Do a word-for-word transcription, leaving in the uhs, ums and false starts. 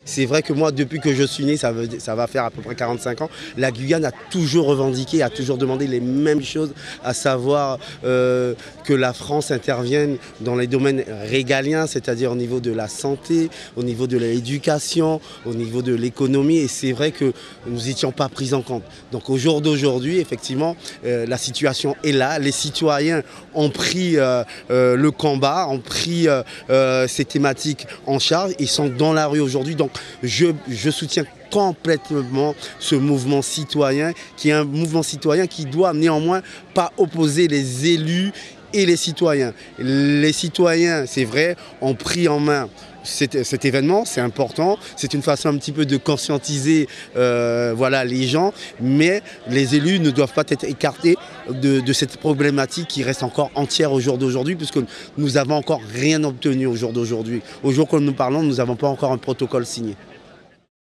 c'est vrai que moi, depuis que je suis né, ça, veut, ça va faire à peu près quarante-cinq ans, la Guyane a toujours revendiqué, a toujours demandé les mêmes choses, à savoir euh, que la France intervienne dans les domaines régaliens, c'est-à-dire au niveau de la santé, au niveau de l'éducation, au niveau de l'économie, et c'est vrai que nous n'étions pas pris en compte. Donc au jour d'aujourd'hui, effectivement, euh, la situation est là, les citoyens ont pris euh, euh, le combat, ont pris euh, euh, ces thématiques en charge, ils sont dans la rue aujourd'hui, donc je, je soutiens complètement ce mouvement citoyen, qui est un mouvement citoyen qui doit néanmoins pas opposer les élus et les citoyens. Les citoyens, c'est vrai, ont pris en main cet, cet événement, c'est important, c'est une façon un petit peu de conscientiser euh, voilà, les gens, mais les élus ne doivent pas être écartés de, de cette problématique qui reste encore entière au jour d'aujourd'hui, puisque nous n'avons encore rien obtenu au jour d'aujourd'hui. Au jour que nous parlons, nous n'avons pas encore un protocole signé.